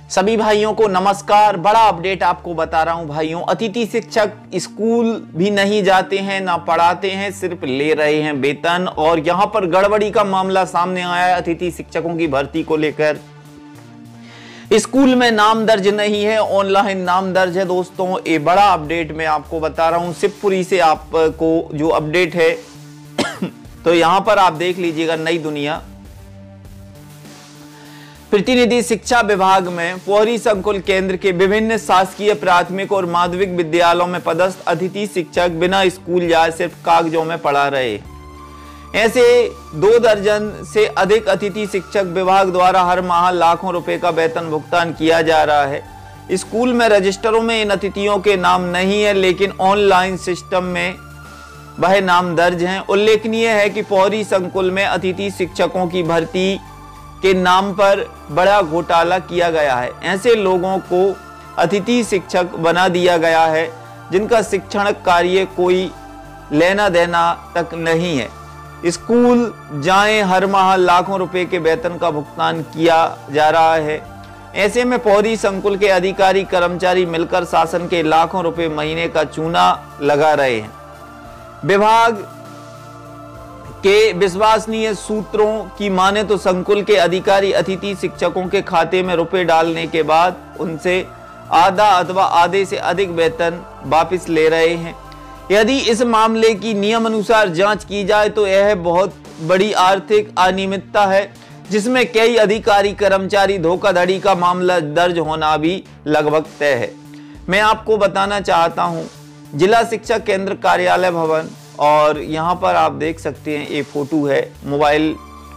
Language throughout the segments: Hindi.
सभी भाइयों को नमस्कार। बड़ा अपडेट आपको बता रहा हूं भाइयों, अतिथि शिक्षक स्कूल भी नहीं जाते हैं, ना पढ़ाते हैं, सिर्फ ले रहे हैं वेतन। और यहां पर गड़बड़ी का मामला सामने आया है अतिथि शिक्षकों की भर्ती को लेकर। स्कूल में नाम दर्ज नहीं है, ऑनलाइन नाम दर्ज है। दोस्तों ये बड़ा अपडेट मैं आपको बता रहा हूं शिवपुरी से आपको जो अपडेट है तो यहां पर आप देख लीजिएगा। नई दुनिया प्रतिनिधि शिक्षा विभाग में पोहरी संकुल केंद्र के विभिन्न शासकीय प्राथमिक और माध्यमिक विद्यालयों में पदस्थ अतिथि शिक्षक बिना स्कूल जाए सिर्फ कागजों में पढ़ा रहे। ऐसे 2 दर्जन से अधिक अतिथि शिक्षक विभाग द्वारा हर माह लाखों रुपए का वेतन भुगतान किया जा रहा है। स्कूल में रजिस्टरों में इन अतिथियों के नाम नहीं है, लेकिन ऑनलाइन सिस्टम में वह नाम दर्ज हैं। उल्लेखनीय है कि पोहरी संकुल में अतिथि शिक्षकों की भर्ती के नाम पर बड़ा घोटाला किया गया है। ऐसे लोगों को अतिथि शिक्षक बना दिया गया है जिनका शिक्षण कार्य कोई लेना देना तक नहीं है। स्कूल जाएं, हर माह लाखों रुपए के वेतन का भुगतान किया जा रहा है। ऐसे में पोहरी संकुल के अधिकारी कर्मचारी मिलकर शासन के लाखों रुपए महीने का चूना लगा रहे हैं। विभाग के विश्वसनीय सूत्रों की माने तो संकुल के अधिकारी अतिथि शिक्षकों के खाते में रुपए डालने के बाद उनसे आधा अथवा आधे से अधिक वेतन वापस ले रहे हैं। यदि इस मामले की नियमानुसार जांच की जाए तो यह बहुत बड़ी आर्थिक अनियमितता है, जिसमें कई अधिकारी कर्मचारी धोखाधड़ी का मामला दर्ज होना भी लगभग तय है। मैं आपको बताना चाहता हूं, जिला शिक्षा केंद्र कार्यालय भवन, और यहाँ पर आप देख सकते हैं ये फोटो है, मोबाइल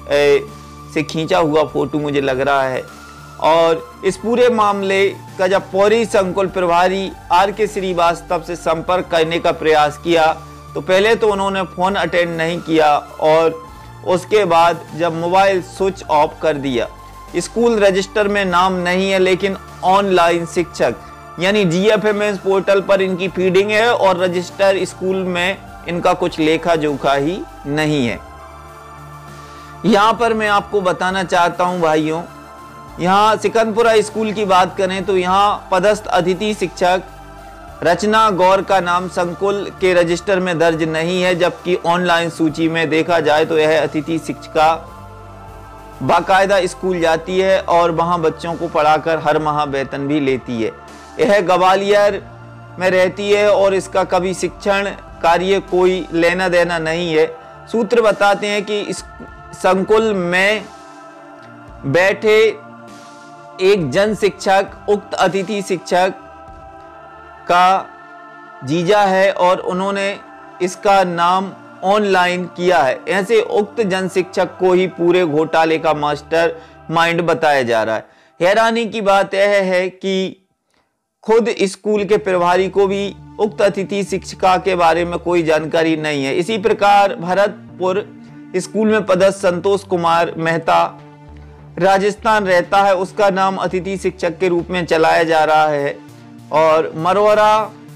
से खींचा हुआ फोटो मुझे लग रहा है। और इस पूरे मामले का जब पोहरी संकुल प्रभारी RK श्रीवास्तव से संपर्क करने का प्रयास किया तो पहले तो उन्होंने फोन अटेंड नहीं किया और उसके बाद जब मोबाइल स्विच ऑफ कर दिया। स्कूल रजिस्टर में नाम नहीं है, लेकिन ऑनलाइन शिक्षक यानी GFMS पोर्टल पर इनकी फीडिंग है और रजिस्टर स्कूल में इनका कुछ लेखा जोखा ही नहीं है। यहां पर मैं आपको बताना चाहता हूं भाइयों, यहां सिकंदपुरा स्कूल की बात करें तो यहां पदस्थ अतिथि शिक्षक रचना गौर का नाम संकुल के रजिस्टर में दर्ज नहीं है, जबकि ऑनलाइन सूची में देखा जाए तो यह अतिथि शिक्षिका बाकायदा स्कूल जाती है और वहां बच्चों को पढ़ाकर हर माह वेतन भी लेती है। यह ग्वालियर में रहती है और इसका कभी शिक्षण कार्य कोई लेना देना नहीं है। सूत्र बताते हैं कि इस संकुल में बैठे एक जन शिक्षक उक्त अतिथि शिक्षक का जीजा है और उन्होंने इसका नाम ऑनलाइन किया है। ऐसे उक्त जन शिक्षक को ही पूरे घोटाले का मास्टर माइंड बताया जा रहा है। हैरानी की बात यह है कि खुद स्कूल के प्रभारी को भी उक्त अतिथि शिक्षिका के बारे में कोई जानकारी नहीं है। इसी प्रकार भरतपुर स्कूल में पदस्थ संतोष कुमार मेहता राजस्थान रहता है, उसका नाम अतिथि शिक्षक के रूप में चलाया जा रहा है। और मरोरा,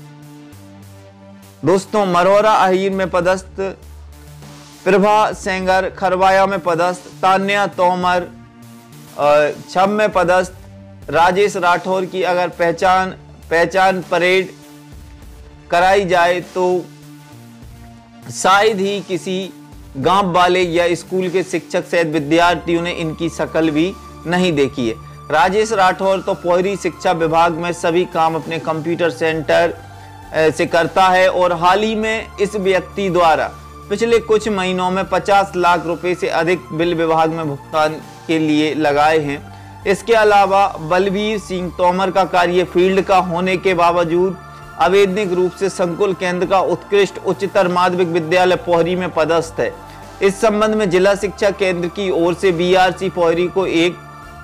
दोस्तों मरोरा अहीर में पदस्थ प्रभा सेंगर, खरवाया में पदस्थ तान्या तोमर, छम में पदस्थ राजेश राठौर की अगर पहचान परेड कराई जाए तो शायद ही किसी गांव वाले या स्कूल के शिक्षक सहित विद्यार्थियों ने इनकी शक्ल भी नहीं देखी है। राजेश राठौर तो पोहरी शिक्षा विभाग में सभी काम अपने कंप्यूटर सेंटर से करता है और हाल ही में इस व्यक्ति द्वारा पिछले कुछ महीनों में 50 लाख रुपए से अधिक बिल विभाग में भुगतान के लिए लगाए हैं। इसके अलावा बलबीर सिंह तोमर का कार्य फील्ड का होने के बावजूद अवैधानिक रूप से संकुल केंद्र का उत्कृष्ट उच्चतर माध्यमिक विद्यालय पोहरी में पदस्थ है। इस संबंध में जिला शिक्षा केंद्र की ओर से BRC पोहरी को 1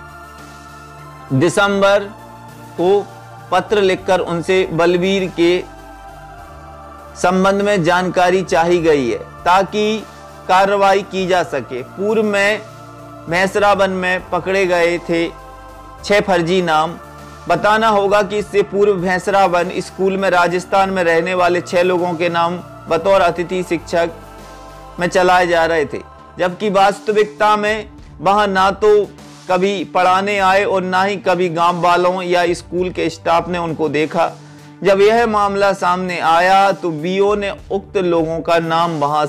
दिसंबर को पत्र लिखकर उनसे बलबीर के संबंध में जानकारी चाही गई है ताकि कार्रवाई की जा सके। पूर्व में मैसरावन में पकड़े गए थे 6 फर्जी नाम। बताना होगा कि इससे पूर्व भैंसरावन स्कूल में राजस्थान में रहने वाले 6 लोगों के नाम बतौर अतिथि शिक्षक में चलाए जा रहे थे, जबकि वास्तविकता में वहां ना तो कभी पढ़ाने आए और ना ही कभी गांव वालों या स्कूल के स्टाफ ने उनको देखा। जब यह मामला सामने आया तो बीओ ने उक्त लोगों का नाम वहां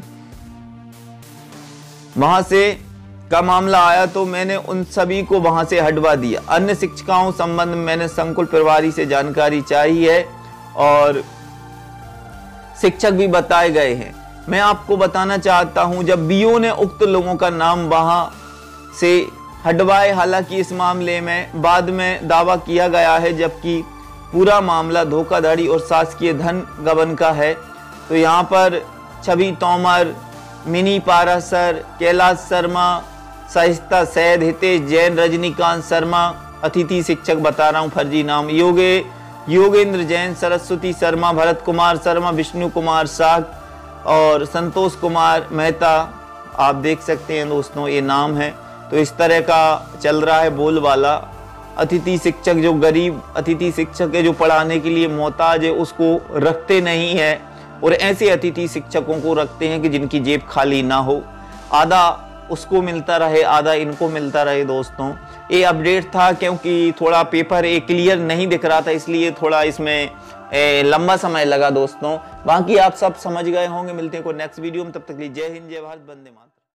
से का मामला आया तो मैंने उन सभी को वहां से हटवा दिया। अन्य शिक्षिकाओं संबंध में मैंने संकुल प्रभारी से जानकारी चाहिए है और शिक्षक भी बताए गए हैं। मैं आपको बताना चाहता हूं, जब बीओ ने उक्त लोगों का नाम वहां से हटवाए, हालांकि इस मामले में बाद में दावा किया गया है जबकि पूरा मामला धोखाधड़ी और शासकीय धन गबन का है। तो यहाँ पर छवि तोमर, मिनी पारासर, कैलाश शर्मा, सहिष्ता सैद, हितेश जैन, रजनीकांत शर्मा, अतिथि शिक्षक बता रहा हूँ फर्जी नाम, योगेंद्र जैन, सरस्वती शर्मा, भरत कुमार शर्मा, विष्णु कुमार शाह और संतोष कुमार मेहता। आप देख सकते हैं दोस्तों, ये नाम है। तो इस तरह का चल रहा है बोलबाला। अतिथि शिक्षक जो गरीब अतिथि शिक्षक है, जो पढ़ाने के लिए मोहताज है, उसको रखते नहीं है और ऐसे अतिथि शिक्षकों को रखते हैं कि जिनकी जेब खाली ना हो, आधा उसको मिलता रहे आधा इनको मिलता रहे। दोस्तों ये अपडेट था क्योंकि थोड़ा पेपर क्लियर नहीं दिख रहा था, इसलिए थोड़ा इसमें लंबा समय लगा दोस्तों। बाकी आप सब समझ गए होंगे। मिलते हैं कोई नेक्स्ट वीडियो में, तब तक के लिए जय हिंद, जय भारत, वंदे मातरम।